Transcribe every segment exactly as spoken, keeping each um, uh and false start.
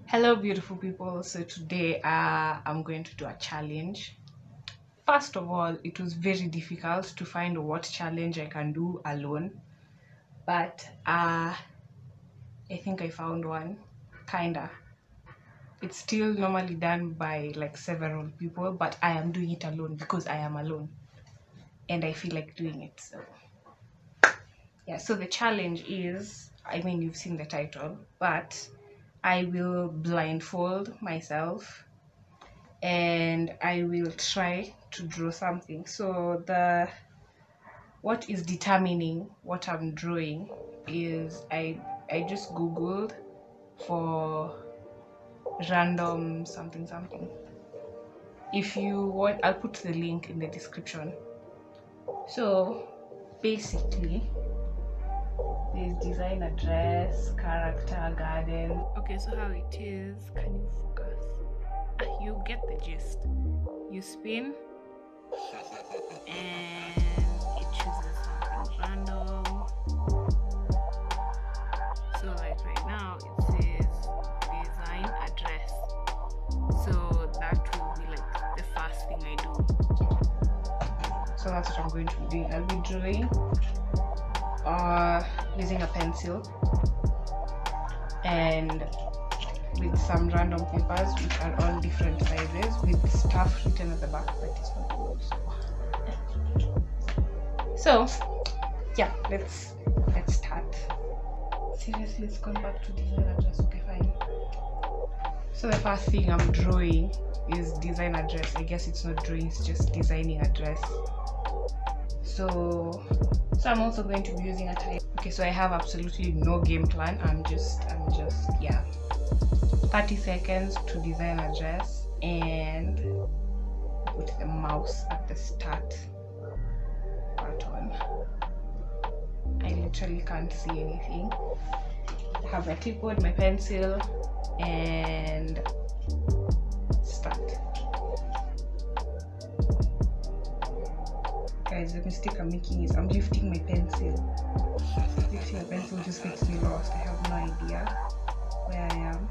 Hello beautiful people. So today uh, I'm going to do a challenge. First of all, it was very difficult to find what challenge I can do alone, but uh, I think I found one. Kinda. It's still normally done by like several people, but I am doing it alone because I am alone and I feel like doing it. So yeah, so the challenge is, I mean, you've seen the title, but I will blindfold myself and I will try to draw something. So the what is determining what I'm drawing is I I just googled for random something something. If you want, I'll put the link in the description. So basically there's design, a dress, character, garden. Okay, so how it is, can you focus? Ah, you get the gist. You spin and it chooses something random. So like right now it says design a dress. So that will be like the first thing I do. So that's what I'm going to be doing. I'll be drawing uh, using a pencil and with some random papers which are all different sizes with stuff written at the back, but it's not good. So yeah, let's let's start. Seriously, it's gone back to design address. Okay, fine. So the first thing I'm drawing is design a dress. I guess it's not drawing, it's just designing a dress. So so I'm also going to be using a type. Okay, so I have absolutely no game plan. I'm just I'm just yeah. thirty seconds to design a dress and put the mouse at the start button. I literally can't see anything. I have my clipboard, my pencil, and start. Guys, the mistake I'm making is I'm lifting my pencil. Lifting my pencil just makes me lost. I have no idea where I am.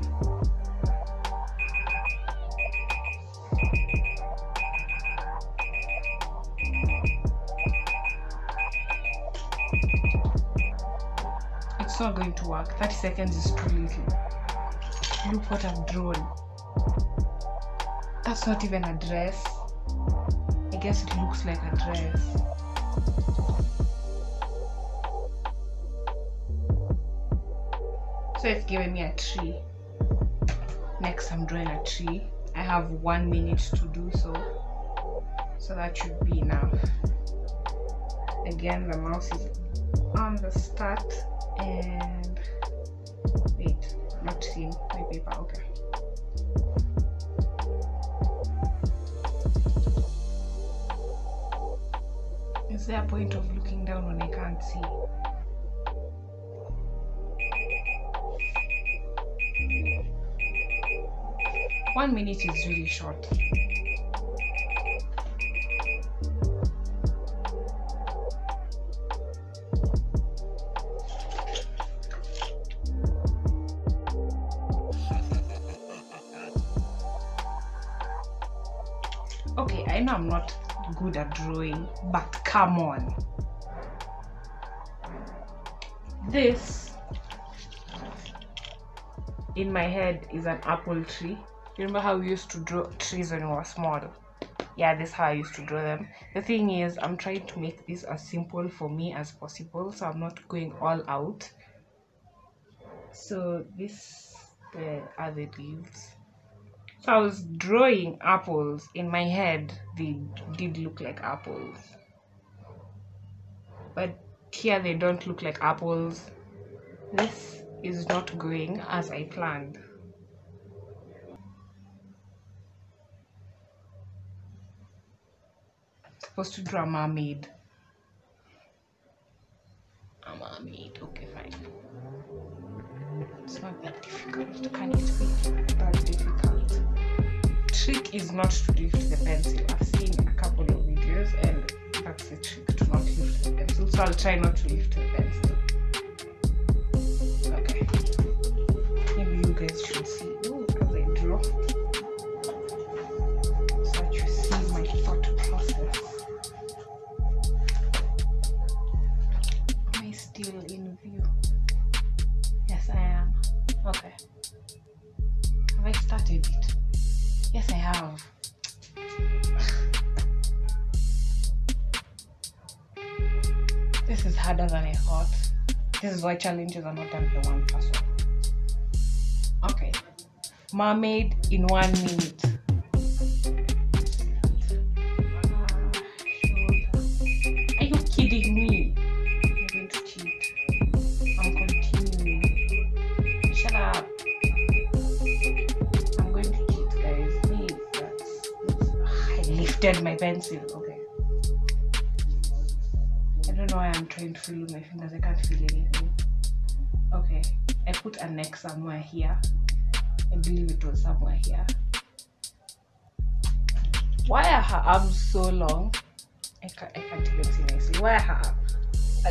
It's not going to work. thirty seconds is too little. Look what I've drawn. That's not even a dress. I guess it looks like a dress. So it's given me a tree. Next I'm drawing a tree. I have one minute to do so. So that should be enough. Again, the mouse is on the start and wait, not seeing my paper. Okay. Is there a point of looking down when I can't see? One minute is really short. Okay, I know I'm not good at drawing, but come on. This in my head is an apple tree. You remember how we used to draw trees when we were small? Yeah, this is how I used to draw them. The thing is, I'm trying to make this as simple for me as possible, so I'm not going all out. So this the other leaves. So I was drawing apples in my head. They did look like apples, but here they don't look like apples. This is not going as I planned. I'm supposed to draw a mermaid. A mermaid. Okay, fine. It's not that difficult. Can it be that difficult? Trick is not to lift the pencil. I've seen a couple of videos and that's the trick, to not lift the pencil. So I'll try not to lift the pencil. Okay. Maybe you guys should see. Ooh. Have I started it? Yes, I have. This is harder than I thought. This is why challenges are not done for one person. Okay. Mermaid in one minute. Are you kidding me? I'm going to cheat. I'm continuing. Shut up. I'm going to cheat, guys. Please. That's, that's, I lifted my pencil. Okay. I don't know why I'm trying to feel with my fingers. I can't feel anything. Okay. I put a neck somewhere here. I believe it was somewhere here. Why are her arms so long? I can't, I can't even see nicely. Why are her arms? I,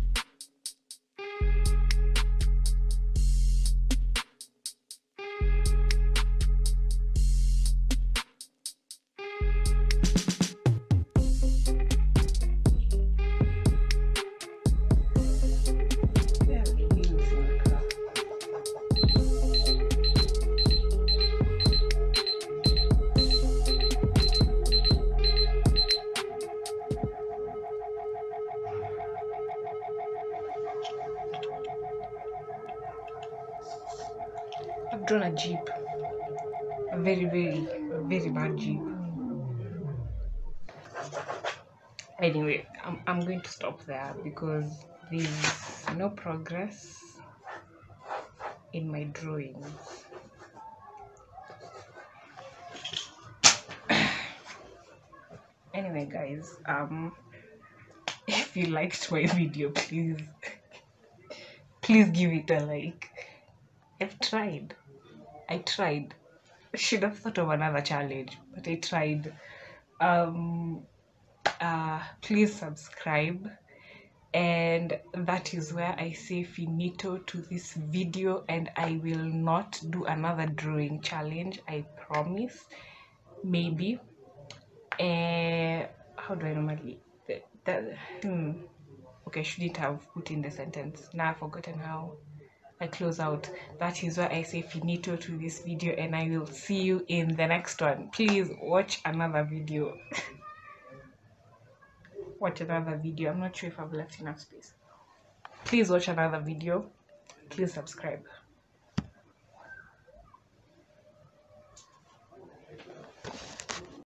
I've drawn a jeep. A very, very, very bad jeep. Anyway, I'm, I'm going to stop there because there's no progress in my drawings. Anyway, guys, um, if you liked my video, please, please give it a like. I've tried. I tried. I should have thought of another challenge, but I tried. Um, uh, please subscribe. And that is where I say finito to this video, and I will not do another drawing challenge, I promise. Maybe. Uh, how do I normally... That, that, hmm. Okay, I shouldn't have put in the sentence. Now I've forgotten how I close out. That is why I say finito to this video, and I will see you in the next one. Please watch another video. Watch another video. I'm not sure if I've left enough space. Please watch another video. Please subscribe.